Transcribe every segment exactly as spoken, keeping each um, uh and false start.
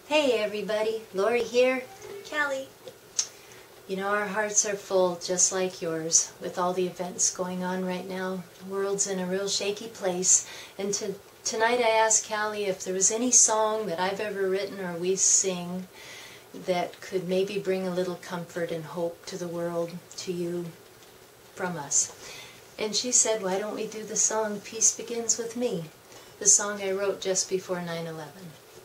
Hey everybody, Laurie here. Callie. You know, our hearts are full just like yours with all the events going on right now. The world's in a real shaky place. And to, tonight I asked Callie if there was any song that I've ever written or we sing that could maybe bring a little comfort and hope to the world, to you, from us. And she said, why don't we do the song Peace Begins With Me, the song I wrote just before nine eleven.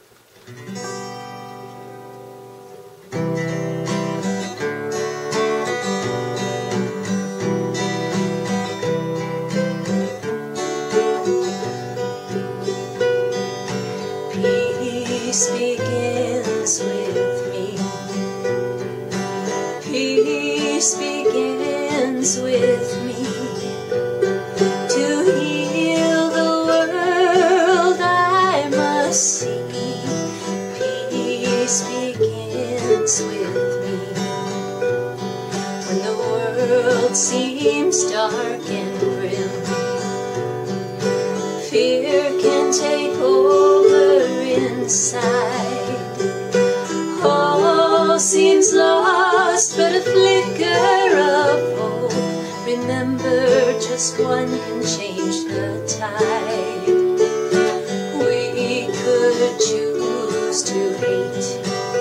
Peace begins with me. Peace begins with me. To heal the world I must see. Peace begins with me. When the world seems dark and grim, fear can take over inside. All seems lost but a flicker of hope. Remember, just one can change the tide. We could choose to hate.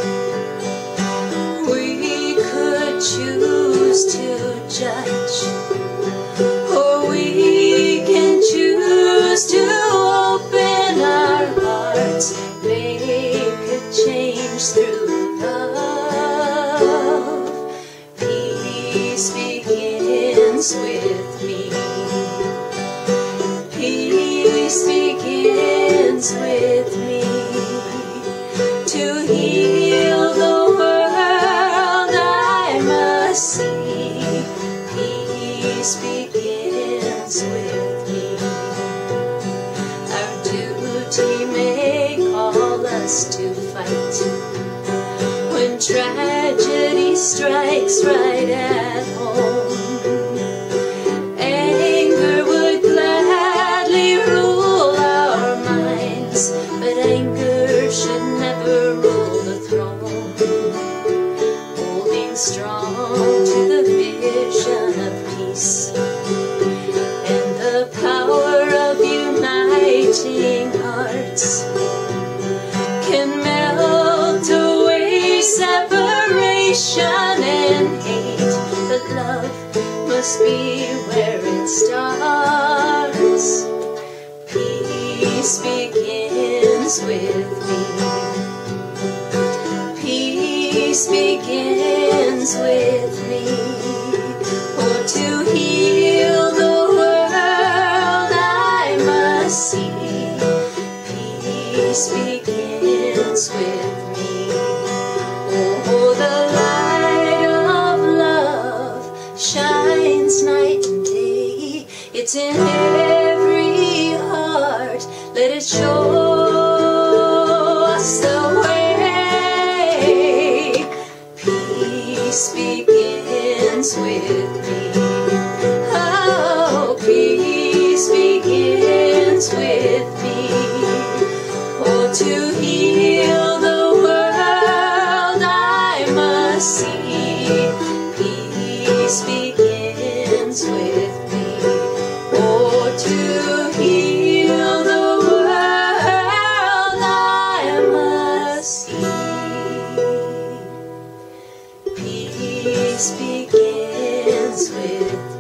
We could choose to judge. Or we can choose to open our hearts, make a change through love. Peace begins with me. Peace begins with me. To heal the world I must see. Peace begins with me. Our duty may call us to fight when tragedy strikes right at home. Anger would gladly rule our minds, but anger should never rule the throne. Holding strong to the vision of peace and the power of uniting hearts can melt away separation and hate. But love must be where it starts. Peace begins with me. Peace begins with me. For to heal the world I must see. Peace begins with me. Oh, the light of love shines night and day. It's in every heart. Let it show us the way. Peace begins with me. Oh, peace begins with me. Oh, to heal the world I must see. Peace begins with me. Oh, to heal the world I must see. Peace begins with me.